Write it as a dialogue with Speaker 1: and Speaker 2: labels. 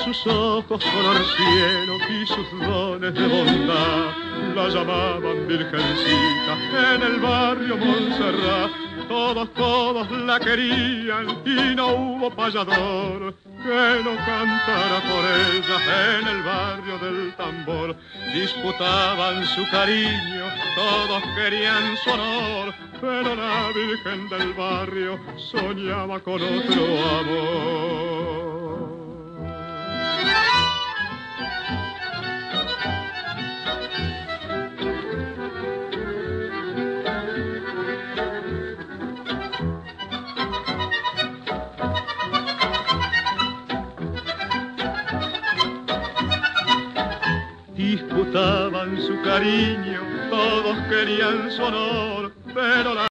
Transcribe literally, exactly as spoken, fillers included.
Speaker 1: sus ojos color cielo y sus dones de bondad la llamaban Virgencita en el barrio Montserrat. Todos, todos la querían y no hubo payador que no cantara por ella en el barrio del tambor. Disputaban su cariño, todos querían su honor, pero la Virgen del barrio soñaba con otro amor. Disputaban su cariño, todos querían su honor, pero la